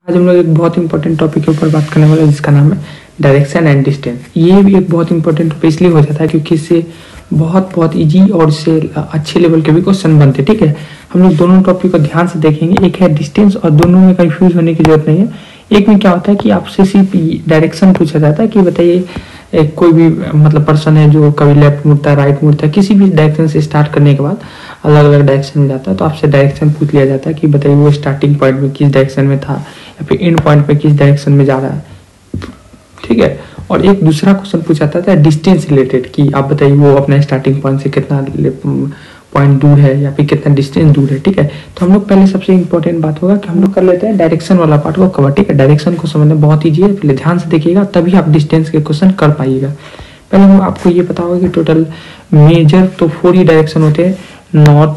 आज हम लोग एक बहुत इंपॉर्टेंट टॉपिक के ऊपर बात करने वाले हैं जिसका नाम है डायरेक्शन एंड डिस्टेंस। ये भी एक बहुत इंपॉर्टेंट टॉपिक इसलिए हो जाता है क्योंकि इससे बहुत इजी और इससे अच्छे लेवल के भी क्वेश्चन बनते हैं। ठीक है, हम लोग दोनों टॉपिक को ध्यान से देखेंगे। एक है डिस्टेंस और दोनों में कंफ्यूज होने की जरूरत नहीं है। एक में क्या होता है कि आपसे सिर्फ डायरेक्शन पूछा जाता है कि बताइए कोई भी मतलब पर्सन है जो कभी लेफ्ट मुड़ता है, राइट मुड़ता है, किसी भी डायरेक्शन से स्टार्ट करने के बाद अलग अलग डायरेक्शन में जाता है, तो आपसे डायरेक्शन पूछ लिया जाता है कि बताइए वो स्टार्टिंग पॉइंट में किस डायरेक्शन में था या फिर एंड पॉइंट में किस डायरेक्शन में जा रहा है। ठीक है, और एक दूसरा क्वेश्चन पूछा जाता है डिस्टेंस रिलेटेड कि आप बताइए वो अपने स्टार्टिंग पॉइंट से कितना पॉइंट दूर है या फिर कितना डिस्टेंस दूर है। ठीक है, तो हम लोग पहले सबसे इंपॉर्टेंट बात होगा कि हम लोग कर लेते हैं डायरेक्शन वाला पार्ट को कवर। ठीक है, डायरेक्शन को समझना बहुत ईजी है, पहले ध्यान से देखिएगा तभी आप डिस्टेंस के क्वेश्चन कर पाइएगा। पहले हम आपको ये पता होगा कि टोटल मेजर तो 4 ही डायरेक्शन होते हैं, नॉर्थ,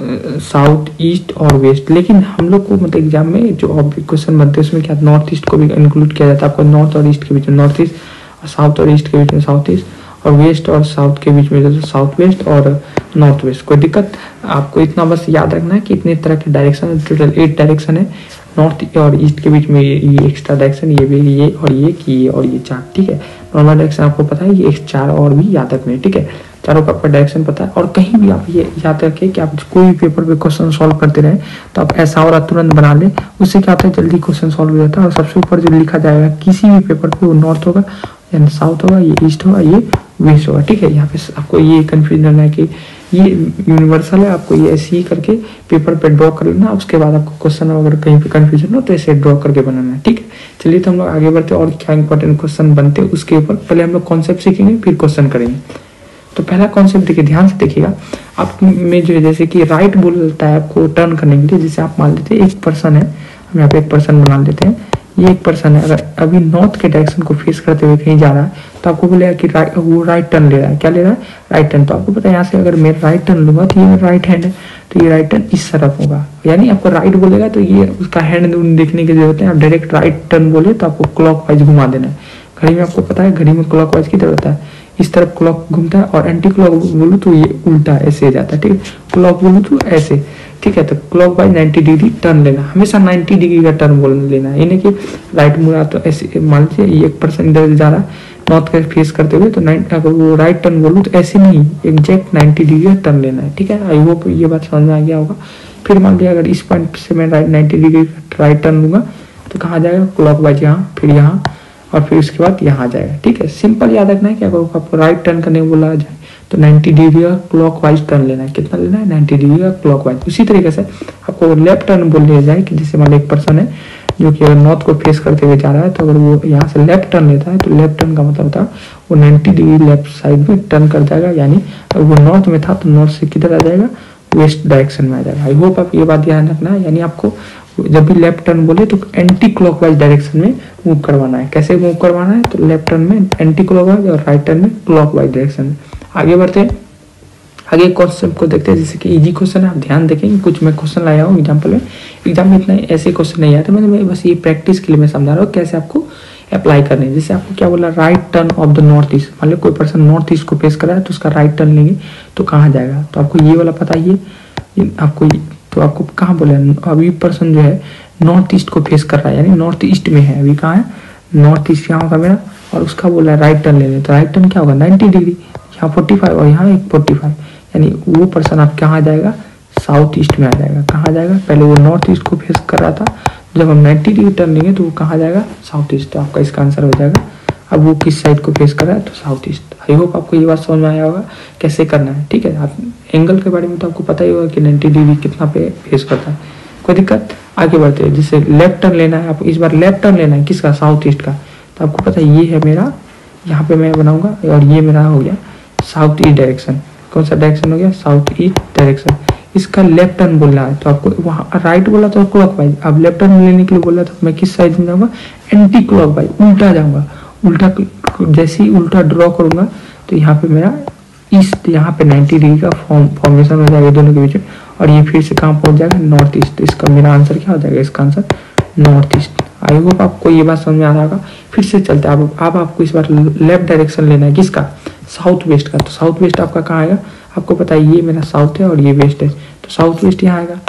साउथ, ईस्ट और वेस्ट। लेकिन हम लोग को मतलब एग्जाम में जो क्वेश्चन बनते हैं उसमें क्या नॉर्थ ईस्ट को भी इंक्लूड किया जाता है। आपको नॉर्थ और ईस्ट के बीच में नॉर्थ ईस्ट और साउथ और ईस्ट के बीच में साउथ ईस्ट और वेस्ट और साउथ के बीच में जैसे साउथ वेस्ट और नॉर्थ वेस्ट। कोई दिक्कत, आपको इतना बस याद रखना है कि इतने तरह के डायरेक्शन, टोटल 8 डायरेक्शन है। नॉर्थ और ईस्ट के बीच में ये एक्स्ट्रा डायरेक्शन, ये भी ये और ये कि ये और ये 4। ठीक है, नॉर्मल डायरेक्शन आपको पता है, ये 4 और भी याद रखने। ठीक है, चारों का आपका डायरेक्शन पता है। और कहीं भी आप ये याद रखें कि आप कोई भी पेपर पे क्वेश्चन सॉल्व करते रहे तो आप ऐसा और तुरंत बना ले, उससे क्या होता है जल्दी क्वेश्चन सॉल्व हो जाता है। और सबसे ऊपर जो लिखा जाएगा किसी भी पेपर पे वो नॉर्थ होगा या साउथ होगा, ये ईस्ट होगा, ये वेस्ट होगा। ठीक है, यहाँ पे आपको ये कंफ्यूजन रहना है कि ये यूनिवर्सल है, आपको ये ऐसे ही करके पेपर पे ड्रॉ कर लेना। उसके बाद आपको क्वेश्चन अगर कहीं पे कंफ्यूजन हो तो ऐसे ड्रॉ करके बनाना है। ठीक है, चलिए तो हम लोग आगे बढ़ते और क्या इंपॉर्टेंट क्वेश्चन बनते हैं उसके ऊपर। पहले हम लोग कॉन्सेप्ट सीखेंगे फिर क्वेश्चन करेंगे। तो पहला कॉन्सेप्ट देखिए, ध्यान से देखिएगा। आप में जो जैसे कि राइट बोलता है आपको टर्न करने के लिए, जैसे आप मान लेते हैं एक पर्सन है, हम यहाँ पे एक पर्सन बना लेते हैं, ये एक पर्सन है, अगर अभी नॉर्थ के डायरेक्शन को फेस करते हुए कहीं जा रहा है तो आपको बोलेगा कि वो राइट टर्न ले रहा है। क्या ले रहा है? Right turn. तो आपको पता है यहाँ से अगर मैं राइट टर्न लूंगा तो ये मेरा राइट हैंड है, तो ये राइट टर्न इस तरफ होगा। यानी आपको राइट बोलेगा तो ये उसका हैंड देखने की जरूरत है। आप डायरेक्ट राइट टर्न बोले तो आपको क्लॉक वाइज घुमा देना है। घड़ी में आपको पता है घड़ी में क्लॉक वाइज किधर होता है, इस तरफ क्लॉक घूमता है। और एंटी क्लॉक बोलूँ तो ये उल्टा ऐसे जाता है। ठीक है, क्लॉक बोलूँ तो ऐसे। ठीक है, तो क्लॉक वाइज 90 डिग्री टर्न लेना, हमेशा 90 डिग्री का टर्न बोल लेना है। यानी कि राइट मुड़ा तो ऐसे, मान लीजिए ये एक पर्सन इधर जा रहा है नॉर्थ का फेस करते हुए, तो अगर वो राइट टर्न बोलूँ तो ऐसे नहीं, एग्जैक्ट 90 डिग्री का टर्न लेना है। ठीक है, आई होप ये बात समझ में आ गया होगा। फिर मान लिया अगर इस पॉइंट से मैं 90 डिग्री का राइट टर्न लूंगा तो कहाँ जाएगा? क्लॉक वाइज यहाँ, फिर यहाँ और फिर उसके बाद यहाँ जाएगा। ठीक है, सिंपल याद रखना है कि अगर आपको राइट टर्न करने को बोला जाए तो 90 डिग्री का क्लॉक वाइज टर्न लेना है। कितना लेना है? 90 डिग्री का क्लॉक वाइज। उसी तरीके से आपको लेफ्ट टर्न बोल दिया जाए कि जैसे मान लो एक पर्सन है जो कि अगर नॉर्थ को फेस करते हुए जा रहा है, तो अगर वो यहाँ से लेफ्ट टर्न लेता है तो लेफ्ट टर्न का मतलब होता है वो 90 डिग्री लेफ्ट साइड में टर्न कर जाएगा। यानी अगर वो नॉर्थ में था तो नॉर्थ से किधर आ जाएगा? वेस्ट डायरेक्शन में आ जाएगा। आई होप आप ये बात ध्यान रखना है। यानी आपको जब भी लेफ्ट टर्न बोले तो एंटी क्लॉकवाइज डायरेक्शन में मूव करवाना है। कैसे मूव करवाना है? तो लेफ्ट टर्न में एंटी क्लॉकवाइज और राइट टर्न में क्लॉकवाइज डायरेक्शन में। आगे बढ़ते हैं, आगे क्वेश्चन को देखते हैं। जैसे कि इजी क्वेश्चन है, आप ध्यान देखेंगे। कुछ मैं क्वेश्चन लाया हूँ एग्जाम्पल में, एग्जाम में इतना ऐसे क्वेश्चन नहीं आते, मैं बस ये प्रैक्टिस के लिए मैं समझा रहा हूँ कैसे आपको अप्लाई करने हैं। जैसे आपको क्या बोला, right turn of the north east. मान लो कोई पर्सन नॉर्थ ईस्ट को फेस कर रहा है तो उसका राइट टर्न लेंगे तो कहाँ जाएगा? तो आपको ये वाला पता ही है आपको, तो आपको कहाँ बोला? अभी पर्सन जो है नॉर्थ ईस्ट को फेस कर रहा है, यानी नॉर्थ ईस्ट में है। अभी कहाँ है? नॉर्थ ईस्ट यहाँ होगा मेरा, और उसका बोला है राइट टर्न लेने, तो राइट टर्न क्या होगा? 90 डिग्री, यहाँ 45 और यहाँ 45। यानी वो पर्सन आप कहाँ जाएगा? साउथ ईस्ट में आ जाएगा। कहाँ जाएगा? पहले वो नॉर्थ ईस्ट को फेस कर रहा था, जब हम 90 डिग्री टर्न लेंगे तो वो कहाँ जाएगा? South east. तो आपका इसका आंसर हो जाएगा। अब वो किस साइड को फेस कर रहा है? तो साउथ ईस्ट। आई होप आपको ये बात समझ में आया होगा कैसे करना है। ठीक है, आप एंगल के बारे में तो आपको पता ही होगा कि 90 डिग्री कितना पे फेस करता है। कोई दिक्कत? आगे बढ़ते हैं। जैसे लेफ्ट टर्न लेना है आपको, इस बार लेफ्ट टर्न लेना है किसका? साउथ ईस्ट का। तो आपको पता है ये है मेरा, यहाँ पे मैं बनाऊंगा, और ये मेरा हो गया साउथ ईस्ट डायरेक्शन। कौन सा डायरेक्शन हो गया? South east direction. इसका लेफ्ट टर्न बोलना है तो आपको वहाँ राइट बोला तो क्लॉक वाइज, अब लेफ्ट टर्न लेने के लिए बोला तो मैं किस साइड में जाऊँगा? एंटी क्लॉक वाइज, उल्टा जाऊँगा। उल्टा जैसे ही उल्टा ड्रॉ करूंगा तो यहाँ पे मेरा ईस्ट, यहाँ पे 90 डिग्री का फॉर्मेशन हो जाएगा दोनों के बीच में, और ये फिर से कहाँ पहुंच जाएगा? North east. तो इसका मेरा आंसर क्या हो जाएगा? इसका answer north east. I hope आपको ये बात समझ में आ रहा होगा। फिर से चलते हैं, अब आपको इस बार लेफ्ट डायरेक्शन लेना है किसका? साउथ वेस्ट का। तो साउथ वेस्ट आपका कहाँ आएगा? आपको पता है ये मेरा साउथ है और ये वेस्ट है, तो साउथ वेस्ट यहाँ आएगा।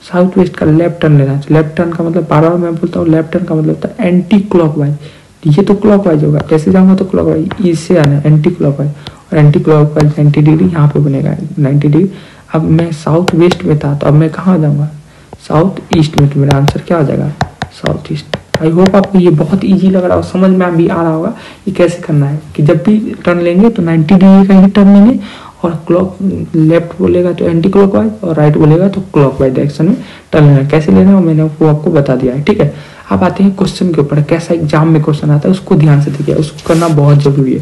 साउथ वेस्ट का लेफ्ट टर्न लेना है। लेफ्ट टर्न का मतलब, बार बार मैं बोलता हूँ, लेफ्ट टर्न का मतलब होता है एंटी क्लॉकवाइज। ये तो क्लॉकवाइज होगा, जैसे जाऊंगा तो क्लॉकवाइज, इससे आना एंटी क्लॉकवाइज, और एंटी क्लॉकवाइज 90 डिग्री यहाँ पे बनेगा 90 डिग्री। अब मैं साउथ वेस्ट में था, तो अब मैं कहाँ जाऊँगा, साउथ ईस्ट में। तो मेरा आंसर क्या हो जाएगा, साउथ ईस्ट। आई होप आपको ये बहुत इजी लग रहा हो, समझ में भी आ रहा होगा ये कैसे करना है, कि जब भी टर्न लेंगे तो 90 डिग्री का ही टर्न लेंगे, और क्लॉक लेफ्ट बोलेगा तो एंटी क्लॉकवाइज, और राइट बोलेगा तो क्लॉकवाइज डायरेक्शन में टर्न लेना। कैसे लेना है मैंने वो आपको बता दिया है, ठीक है। अब आते हैं क्वेश्चन के ऊपर, कैसा एग्जाम में क्वेश्चन आता है उसको ध्यान से देखिए, उसको करना बहुत जरूरी है।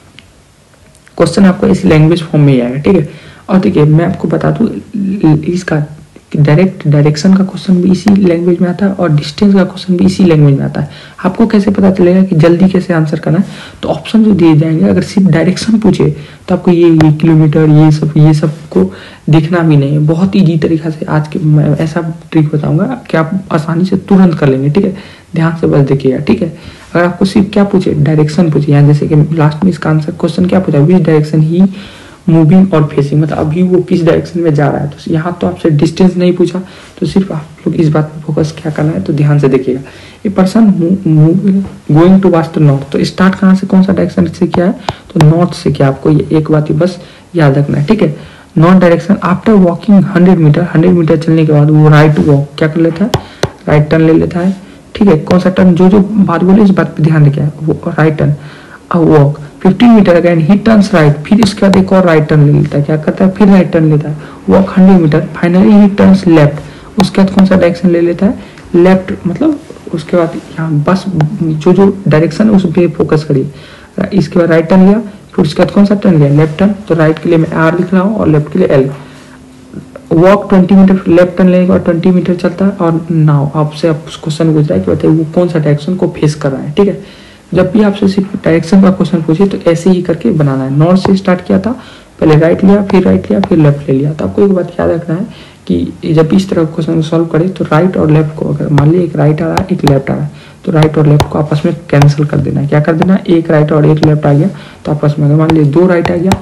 क्वेश्चन आपको इस लैंग्वेज फॉर्म में ही आएगा, ठीक है। और देखिए मैं आपको बता दूं, इसका डायरेक्शन का क्वेश्चन भी इसी लैंग्वेज में आता है, और डिस्टेंस का क्वेश्चन भी इसी लैंग्वेज में आता है। आपको कैसे पता चलेगा कि जल्दी कैसे आंसर करना है, तो ऑप्शन जो दिए जाएंगे, अगर सिर्फ डायरेक्शन पूछे तो आपको ये किलोमीटर ये सब को देखना भी नहीं है। बहुत ईजी तरीका से आज के मैं ऐसा ट्रिक बताऊंगा कि आप आसानी से तुरंत कर लेंगे, ठीक है। ध्यान से बस देखिएगा, ठीक है। अगर आपको सिर्फ क्या पूछे, डायरेक्शन पूछे, यहाँ जैसे कि लास्ट में इसका आंसर क्वेश्चन क्या पूछा, विच डायरेक्शन ही मूविंग और फेसिंग, मतलब अभी वो किस डायरेक्शन में जा रहा है। तो यहाँ तो आपसे डिस्टेंस नहीं पूछा, तो सिर्फ आप लोग इस बात पर फोकस क्या करना है, तो ध्यान से देखिएगा। A person going towards north, तो स्टार्ट कहाँ से, कौन सा डायरेक्शन से किया है, तो नॉर्थ से किया। आपको ये एक बात ही बस याद रखना है, ठीक है। North direction, after walking 100 meter चलने के बाद वो राइट वॉक क्या कर लेता है, राइट टर्न ले लेता है, ठीक है। कौन सा टर्न, जो बात बोले इस बात पे ध्यान रखिए, वो राइट टर्न। अब walk 15 meter again he turns right, फिर इसके बाद एक और राइट टर्न ले लेता है, क्या करता है, फिर राइट टर्न लेता है। Walk 100 meter, finally he turns left, उसके बाद कौन सा डायरेक्शन ले लेता है, लेफ्ट। मतलब उसके बाद यहाँ बस जो डायरेक्शन है उस पर फोकस करिए। इसके बाद राइट टर्न लिया, फिर उसके बाद कौन सा टर्न लिया, लेफ्ट टर्न। तो राइट के लिए मैं आर लिख रहा हूँ और लेफ्ट के लिए L. Walk 20 meter, left turn लेने के बाद 20 मीटर चलता है। और नाउ आपसे आप उस क्वेश्चन पूछ रहा है कि बताइए वो कौन सा डायरेक्शन को फेस कर रहा है, ठीक है। जब भी आपसे सिर्फ डायरेक्शन का क्वेश्चन पूछे तो ऐसे ही करके बनाना है। नॉर्थ से स्टार्ट किया था, पहले राइट लिया, फिर राइट लिया, फिर लेफ्ट ले लिया। तो आपको एक बात याद रखना है कि जब भी इस तरह क्वेश्चन को सॉल्व करें तो राइट और लेफ्ट को, अगर मान लीजिए एक राइट आ रहा है एक लेफ्ट आ रहा है, तो राइट और लेफ्ट को आपस में कैंसिल कर देना है। क्या कर देना है, एक राइट और एक लेफ्ट आ गया तो आपस में, अगर मान लीजिए 2 राइट आ गया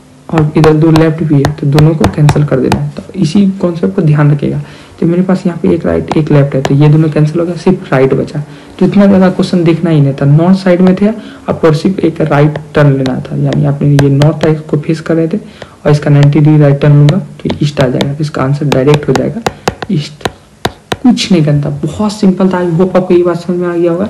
और इधर 2 लेफ्ट भी है तो दोनों को कैंसिल कर देना है। तो इसी कॉन्सेप्ट को ध्यान रखिएगा। तो मेरे पास यहाँ पे एक राइट एक लेफ्ट है, तो ये दोनों कैंसिल हो गया, सिर्फ राइट बचा। तो इतना ज़्यादा क्वेश्चन देखना ही नहीं था। नॉर्थ साइड में थे आपको सिर्फ एक राइट टर्न लेना था, यानी आपने ये नॉर्थ साइड को फेस कर रहे थे और इसका 90 डिग्री राइट टर्न लूंगा तो ईस्ट आ जाएगा। तो इसका आंसर डायरेक्ट हो जाएगा ईस्ट। कुछ नहीं करता, बहुत सिंपल था। आई होप आपको ये बात समझ में आ गया होगा।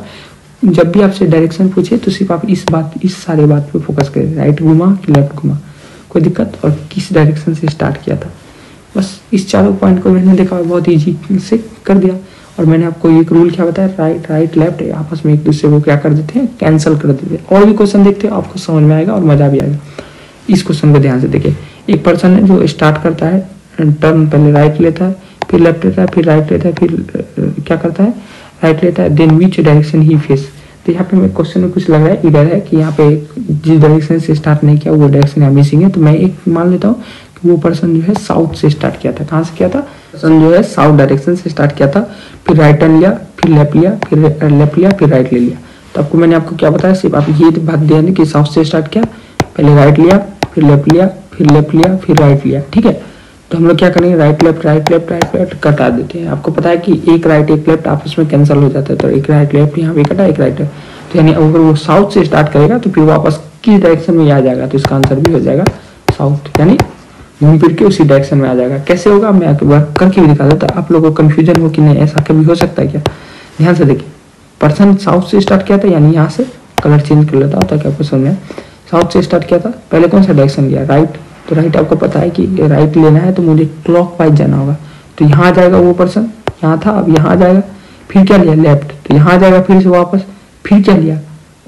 जब भी आपसे डायरेक्शन पूछे तो सिर्फ आप इस सारे बात पे फोकस करें, राइट घुमा कि लेफ्ट घुमा, कोई दिक्कत, और किस डायरेक्शन से स्टार्ट किया था। बस इस चारों पॉइंट को मैंने देखा, बहुत इजी से कर दिया। और मैंने आपको एक रूल क्या बताया, राइट लेफ्ट आपस में एक दूसरे को क्या कर देते हैं, कैंसिल कर देते हैं। और भी क्वेश्चन देखते हैं, आपको समझ में आएगा और मजा भी आएगा। इस क्वेश्चन को ध्यान से देखिए। एक पर्सन है जो स्टार्ट करता है, टर्न पहले राइट लेता है, फिर लेफ्ट लेता है, फिर राइट लेता है, फिर क्या करता है, राइट लेता है, then which direction he face. तो यहाँ पे मैं क्वेश्चन में कुछ लग रहा है इधर है कि यहाँ पे जिस डायरेक्शन से स्टार्ट नहीं किया वो डायरेक्शन यहाँ मिसिंग है। तो मैं एक मान लेता हूँ कि वो पर्सन जो है साउथ से स्टार्ट किया था। कहाँ से किया था, पर्सन जो है साउथ डायरेक्शन से स्टार्ट किया था, फिर राइट टर्न लिया, फिर लेफ्ट लिया, फिर लेफ्ट लिया, फिर राइट ले लिया। तो आपको मैंने आपको क्या बताया, सिर्फ आप ये बात ध्यान कि साउथ से स्टार्ट किया, पहले राइट लिया, फिर लेफ्ट लिया, फिर लेफ्ट लिया, फिर राइट लिया, ठीक है। तो हम लोग क्या करेंगे, राइट लेफ्ट कटा देते हैं। आपको पता है कि एक राइट एक लेफ्ट आपस में कैंसिल हो जाता है, तो एक राइट लेफ्ट यहाँ पे कटा, एक राइट। तो यानी अगर वो साउथ से स्टार्ट करेगा तो फिर वापस किस डायरेक्शन में आ जाएगा, तो इसका आंसर भी हो जाएगा साउथ, यानी घूम फिर के उसी डायरेक्शन में आ जाएगा। कैसे होगा मैं एक बार करके भी दिखा देता, आप लोगों को कंफ्यूजन हो कि नहीं ऐसा कभी हो सकता है क्या। ध्यान से देखिए, पर्सन साउथ से स्टार्ट किया था, यानी यहाँ से कलर चेंज कर लेता ताकि आपको समझ में। साउथ से स्टार्ट किया था, पहले कौन सा डायरेक्शन लिया, राइट। तो राइट आपको पता है कि राइट लेना है तो मुझे क्लॉकवाइज जाना होगा। तो यहाँ आ जाएगा वो पर्सन, यहाँ था, अब यहाँ आ जाएगा। फिर क्या लिया, लेफ्ट, तो यहाँ आ जाएगा फिर से वापस। फिर क्या लिया,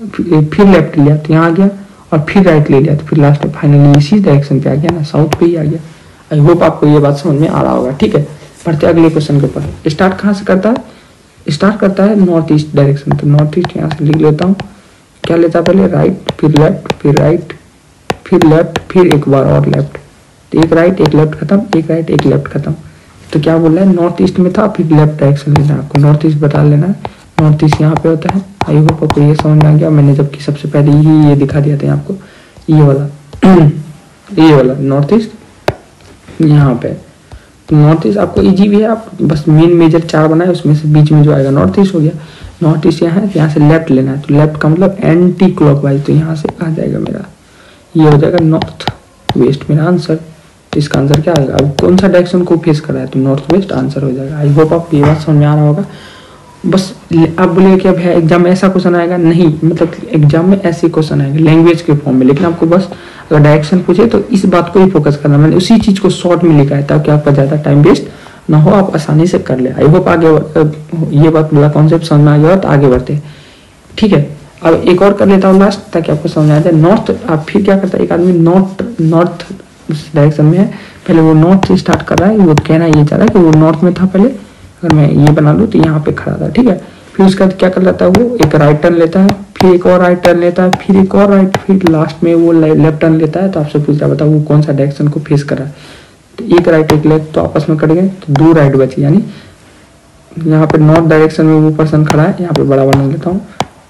फिर लेफ्ट लिया, तो यहाँ आ गया, और फिर राइट ले लिया, तो फिर लास्ट में फाइनली इसी डायरेक्शन पे आ गया ना, साउथ पे ही आ गया। आई होप आपको ये बात समझ में आ रहा होगा, ठीक है। पढ़ते अगले क्वेश्चन के ऊपर। स्टार्ट कहाँ से करता है, स्टार्ट करता है नॉर्थ ईस्ट डायरेक्शन। तो नॉर्थ ईस्ट यहाँ से लिख लेता हूँ। क्या लेता है, पहले राइट, फिर लेफ्ट, फिर राइट, फिर लेफ्ट, फिर एक बार और लेफ्ट। तो एक राइट एक लेफ्ट खत्म, एक राइट एक लेफ्ट खत्म। तो क्या बोल रहा है, नॉर्थ ईस्ट में था, फिर लेफ्ट डायरेक्शन लेना है आपको। नॉर्थ ईस्ट बता लेना है, नॉर्थ ईस्ट यहाँ पे होता है। आई होप आपको ये समझ में आ गया। मैंने जबकि सबसे पहले ही ये दिखा दिया था आपको, ये वाला ये वाला नॉर्थ ईस्ट यहाँ पे। तो नॉर्थ ईस्ट आपको इजी भी है, आप बस मेन मेजर 4 बनाए, उसमें से बीच में जो आएगा नॉर्थ ईस्ट हो गया। नॉर्थ ईस्ट यहाँ है, यहाँ से लेफ्ट लेना है, तो लेफ्ट का मतलब एंटी क्लॉकवाइज, तो यहाँ से आ जाएगा मेरा, ये हो जाएगा नॉर्थ वेस्ट मेरा आंसर। तो इसका आंसर क्या आएगा, अब कौन सा डायरेक्शन को फेस कर रहा है, तो नॉर्थ वेस्ट आंसर हो जाएगा। आई होप आपको ये बात समझ में आ रहा होगा। बस आप बोलिए कि अब है एग्जाम में ऐसा क्वेश्चन आएगा, नहीं, मतलब एग्जाम में ऐसे क्वेश्चन आएंगे लैंग्वेज के फॉर्म में, लेकिन आपको बस अगर डायरेक्शन पूछे तो इस बात को ही फोकस करना, मैंने उसी चीज को शॉर्ट में लिखा है ताकि आपका ज्यादा टाइम वेस्ट ना हो, आप आसानी से कर ले। आई होप आगे ये बात वाला कॉन्सेप्ट समझ में आ गया तो आगे बढ़ते हैं, ठीक है। अब एक और कर लेता हूँ लास्ट, ताकि आपको समझ आ जाए। नॉर्थ, आप फिर क्या करता है, एक आदमी नॉर्थ डायरेक्शन में है, पहले वो नॉर्थ से स्टार्ट कर रहा है, वो कहना ये चाह रहा है कि वो नॉर्थ में था पहले, अगर मैं ये बना लूँ तो यहाँ पे खड़ा था, ठीक है। फिर उसके बाद क्या कर लेता है, वो एक राइट टर्न लेता है, फिर एक और राइट टर्न लेता है, फिर एक और राइट, फिर लास्ट में वो लेफ्ट टर्न लेता है। तो आपसे पूछ रहा है बताओ वो कौन सा डायरेक्शन को फेस कर रहा है, तो एक राइट एक लेफ्ट तो आपस में कट गए, तो 2 राइट बची, यानी यहाँ पे नॉर्थ डायरेक्शन में वो पर्सन खड़ा है, यहाँ पे बड़ा बना लेता हूँ,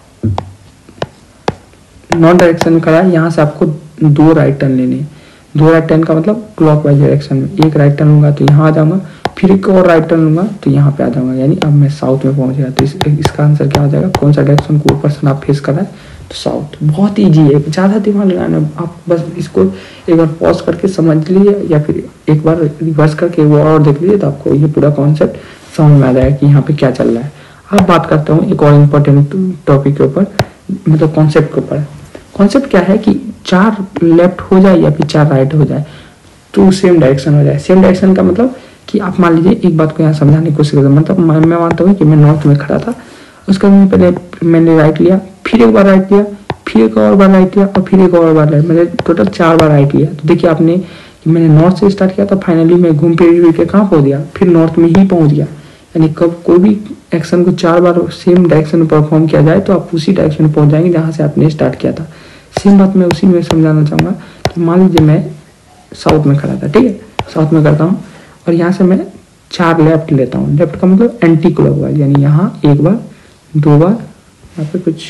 नॉर्थ डायरेक्शन में खड़ा है, यहाँ से आपको 2 राइट टर्न लेने हैं। 2 राइट टर्न का मतलब क्लॉकवाइज डायरेक्शन में, एक राइट टर्न लूंगा तो यहाँ आ जाऊंगा, फिर एक और राइट टर्न लूंगा तो यहाँ पे आ जाऊंगा, यानी अब मैं साउथ में पहुंच गया। तो इसका आंसर क्या हो जाएगा, कौन सा डायरेक्शन को पर्सन आप फेस कर रहा है, तो साउथ। बहुत ईजी है, ज़्यादा दिमाग लगाना, आप बस इसको एक बार पॉज करके समझ लीजिए या फिर एक बार रिवर्स करके वो और देख लीजिए, तो आपको ये पूरा कॉन्सेप्ट समझ में आ जाएगा कि यहाँ पे क्या चल रहा है। अब बात करता हूँ एक और इम्पोर्टेंट टॉपिक के ऊपर, मतलब कॉन्सेप्ट के ऊपर। कॉन्सेप्ट क्या है कि 4 लेफ्ट हो जाए या फिर 4 राइट हो जाए तो सेम डायरेक्शन हो जाए। सेम डायरेक्शन का मतलब कि आप मान लीजिए, एक बात को यहाँ समझाने की कोशिश करता हूँ, मतलब मैं मानता हूँ कि मैं नॉर्थ में खड़ा था, उसका पहले मैंने राइट लिया, फिर एक बार राइट लिया, फिर एक और बार राइट लिया, और फिर एक और बार राइट, मैंने टोटल 4 बार राइट लिया। तो देखिए आपने कि मैंने नॉर्थ से स्टार्ट किया था, फाइनली मैं घूम फिर के कहाँ पहुँच गया, फिर नॉर्थ में ही पहुँच गया। यानी कब कोई भी एक्शन को 4 बार सेम डायरेक्शन में परफॉर्म किया जाए तो आप उसी डायरेक्शन में पहुँच जाएंगे जहाँ से आपने स्टार्ट किया था। सेम बात मैं उसी में समझाना चाहूँगा कि मान लीजिए मैं साउथ में खड़ा था, ठीक है, साउथ में करता हूँ, और यहाँ से मैं 4 लेफ्ट लेता हूँ। लेफ्ट का मतलब एंटी क्लॉकवाइज, यानी यहाँ एक बार, 2 बार, यहाँ पे कुछ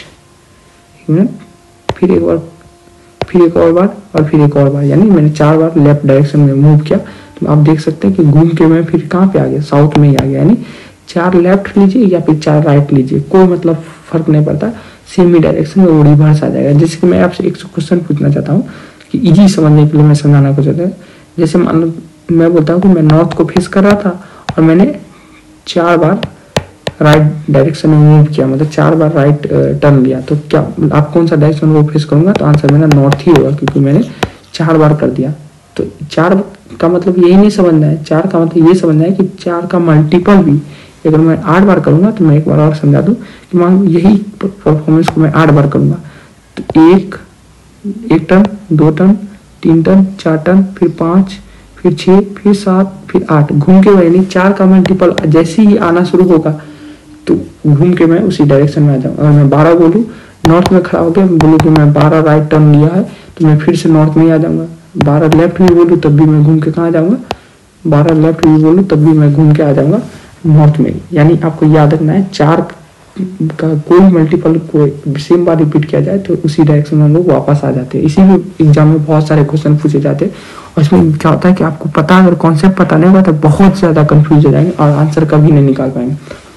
1 मिनट, फिर एक बार, फिर एक और बार, और फिर एक और बार, यानी मैंने 4 बार लेफ्ट डायरेक्शन में मूव किया। तो आप देख सकते हैं कि घूम के मैं फिर कहाँ पे आ गया, साउथ में ही आ गया। यानी 4 लेफ्ट लीजिए या फिर 4 राइट लीजिए, कोई मतलब फर्क नहीं पड़ता, सेम ही डायरेक्शन में वो रिवर्स आ जाएगा। जैसे कि मैं आपसे एक क्वेश्चन पूछना चाहता हूँ कि इजी समझने के लिए मैं समझाना को चाहता हूँ। जैसे मान लो मैं बोलता हूँ कि मैं नॉर्थ को फेस कर रहा था और मैंने 4 बार राइट डायरेक्शन में मूव किया, मतलब 4 बार राइट टर्न लिया, तो क्या आप कौन सा डायरेक्शन वो फेस करूंगा, तो आंसर मेरा नॉर्थ ही होगा, क्योंकि मैंने 4 बार कर दिया। तो 4 का मतलब यही नहीं समझना है, 4 का मतलब ये समझना है कि 4 का मल्टीपल भी, अगर मैं 8 बार करूंगा तो मैं एक बार और समझा दूं कि मान लो यही परफॉर्मेंस को मैं 8 बार करूंगा, तो एक टर्न, 2 टर्न, 3 टर्न, 4 टर्न, फिर 5, फिर 6, फिर 7, फिर 8, घूम के वही नहीं 4 का मल्टीपल जैसे ही आना शुरू होगा तो घूम के मैं उसी डायरेक्शन में आ जाऊंगा। अगर मैं 12 बोलूँ, नॉर्थ में खड़ा होकर बोलूँ कि मैं 12 राइट टर्न लिया है, तो मैं फिर से नॉर्थ में ही आ जाऊंगा। 12 लेफ्ट भी बोलूँ तब भी मैं घूम के कहाँ जाऊंगा, 12 लेफ्ट भी बोलूँ तब भी मैं घूम के आ जाऊंगा नॉर्थ में। यानी आपको याद रखना है 4 का कोई मल्टीपल को सेम बार रिपीट किया जाए तो उसी डायरेक्शन में हम लोग वापस आ जाते हैं। इसी में एग्जाम में बहुत सारे क्वेश्चन पूछे जाते हैं, और इसमें क्या होता है कि आपको पता, अगर कॉन्सेप्ट पता नहीं होगा तो बहुत ज्यादा कंफ्यूज हो जाएंगे और आंसर कभी नहीं निकाल पाएंगे।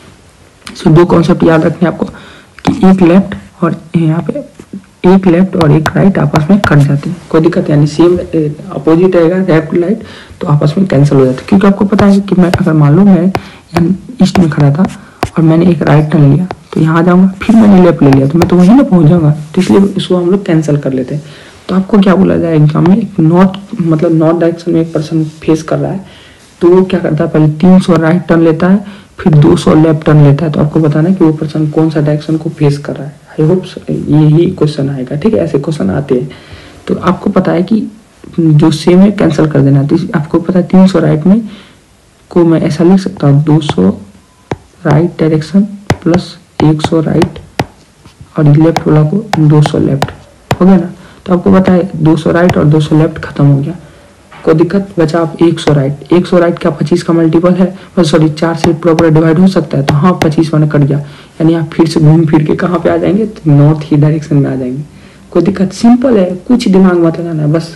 सो 2 कॉन्सेप्ट याद रखने आपको कि एक लेफ्ट और यहाँ पे एक लेफ्ट और एक राइट आपस में कट जाते हैं, कोई दिक्कत, यानी सेम अपोजिट रहेगा लेफ्ट राइट तो आपस में कैंसिल हो जाते हैं। क्योंकि आपको पता है कि मैं अगर मान लो मैं ईस्ट में खड़ा था और मैंने एक राइट टर्न लिया तो यहाँ आ जाऊंगा, फिर मैंने लेफ्ट ले लिया तो मैं तो वहीं ना पहुंच जाऊंगा, तो इसलिए इसको हम लोग कैंसिल कर लेते हैं। तो आपको क्या बोला जाए एग्जाम में, एक नॉर्थ डायरेक्शन में एक पर्सन फेस कर रहा है तो वो क्या करता है, पहले 300 राइट टर्न लेता है, फिर 200 लेफ्ट टर्न लेता है। तो आपको बताना है कि वो पर्सन कौन सा डायरेक्शन को फेस कर रहा है। आई होप यही क्वेश्चन आएगा, ठीक है, ऐसे क्वेश्चन आते हैं। तो आपको पता है कि जो सेम है कैंसिल कर देना। तो आपको पता है 300 राइट में को मैं ऐसा लिख सकता हूँ, 200 राइट डायरेक्शन प्लस 100 राइट, और लेफ्ट वाला को 200 लेफ्ट, हो गया ना। तो आपको पता है 200 राइट और 200 लेफ्ट खत्म हो गया, कोई दिक्कत, बचा आप 100 राइट। 100 राइट क्या 25 का मल्टीपल है, सॉरी 4 से प्रॉपर डिवाइड हो सकता है, तो हाँ 25 वाला कट गया, यानी आप फिर से घूम फिर के कहाँ पे आ जाएंगे, तो नॉर्थ ही डायरेक्शन में आ जाएंगे। कोई दिक्कत, सिंपल है, कुछ दिमाग मत लगाना है, बस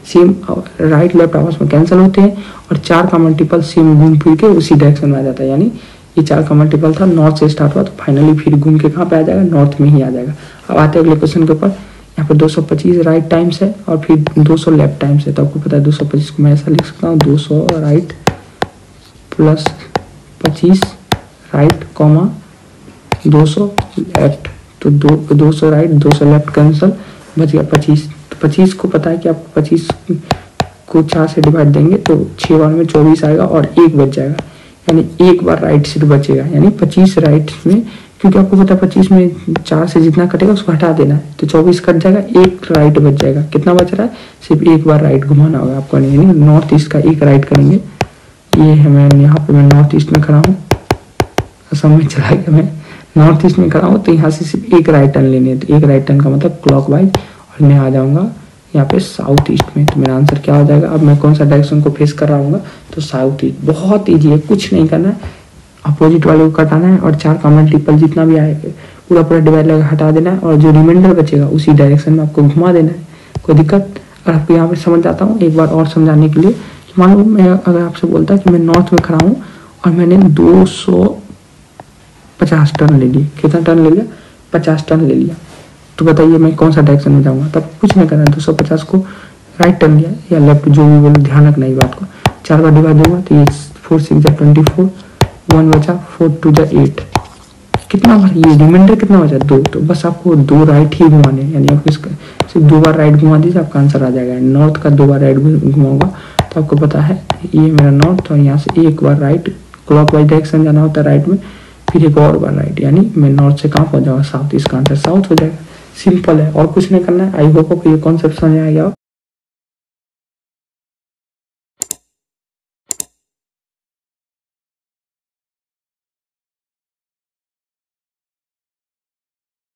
सेम राइट लेफ्ट आपस में कैंसिल होते हैं और 4 का मल्टीपल सेम घूम फिर के उसी डायरेक्शन में आ जाता है। यानी ये 4 का मल्टीपल था, नॉर्थ से स्टार्ट हुआ तो फाइनली फिर घूम के कहाँ पे आ जाएगा, नॉर्थ में ही आ जाएगा। अब आते हैं अगले क्वेश्चन के ऊपर। यहाँ पे 225 राइट टाइम्स है और फिर 200 लेफ्ट टाइम्स है। तो आपको पता है 225 को मैं ऐसा लिख सकता हूँ 200 right plus 25 right comma 200 left. तो 200 राइट 200 लेफ्ट कैंसल, बच गया 25। तो 25 को पता है कि आपको 25 को 4 से डिवाइड देंगे तो 6 बार में 24 आएगा और 1 बच जाएगा, यानी 1 बार राइट सिर्फ बचेगा। यानी 25 राइट में, क्योंकि आपको पता है 25 में 4 से जितना कटेगा उसको हटा देना है, तो 24 कट जाएगा, 1 राइट बच जाएगा। कितना बच रहा है, सिर्फ 1 बार राइट घुमाना होगा आपको, यानी नॉर्थ ईस्ट का 1 राइट करेंगे। ये है, मैं यहाँ पे मैं नॉर्थ ईस्ट में खड़ा हूँ, असम में चला गया, मैं नॉर्थ ईस्ट में खड़ा हूँ, तो यहाँ से सिर्फ 1 राइट टर्न लेनी है। तो 1 राइट टर्न का मतलब क्लॉकवाइज, और मैं आ जाऊँगा यहाँ पे साउथ ईस्ट में। तो मेरा आंसर क्या हो जाएगा, अब मैं कौन सा डायरेक्शन को फेस कर रहा हूँ, तो साउथ ईस्ट। बहुत ईजी है, कुछ नहीं करना है, अपोजिट वाले को कटाना है और 4 का मल्टीपल जितना भी आएगा पूरा डिवाइड लगा हटा देना है और जो रिमाइंडर बचेगा उसी डायरेक्शन में आपको घुमा देना है। कोई दिक्कत, अगर आपको यहाँ पे समझ आता हूँ एक बार और समझाने के लिए, मान लो मैं अगर आपसे बोलता कि मैं नॉर्थ में खड़ा हूँ और मैंने 250 टर्न ले लिए, कितना टर्न ले लिया, 50 टर्न ले लिया, तो बताइए मैं कौन सा डायरेक्शन में जाऊँगा। तब कुछ नहीं करना है, 250 को राइट टर्न लिया या लेफ्ट, जो भी बोले ध्यान रखना ये बात को। 4 बार डिवाइड दूंगा तो ये 4 6 जा 24, 1 बचा, 4 2 जा 8, कितना बार ये रिमाइंडर कितना बचा 2। तो बस आपको 2 राइट ही घुमाने, यानी आपको इसका सिर्फ 2 बार राइट घुमा दीजिए, आपका आंसर आ जाएगा। नॉर्थ का 2 बार राइट घुमाऊंगा तो आपको पता है ये मेरा नॉर्थ, और यहाँ से 1 बार राइट क्लॉकवाइज डायरेक्शन जाना होता है राइट में, फिर 1 और बार राइट, यानी मैं नॉर्थ से कहाँ पहुंच जाऊंगा, साउथ। इसका आंसर साउथ हो जाएगा। सिंपल है और कुछ नहीं करना है। आई होप आपको ये कॉन्सेप्ट समझ आ गया।